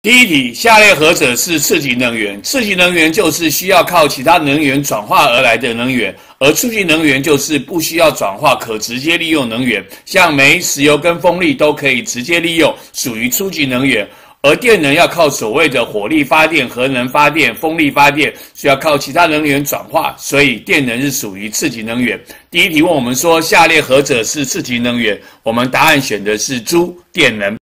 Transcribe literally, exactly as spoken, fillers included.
第一题，下列何者是次级能源？次级能源就是需要靠其他能源转化而来的能源，而初级能源就是不需要转化，可直接利用能源，像煤、石油跟风力都可以直接利用，属于初级能源。而电能要靠所谓的火力发电、核能发电、风力发电，需要靠其他能源转化，所以电能是属于次级能源。第一题问我们说，下列何者是次级能源？我们答案选的是猪，电能。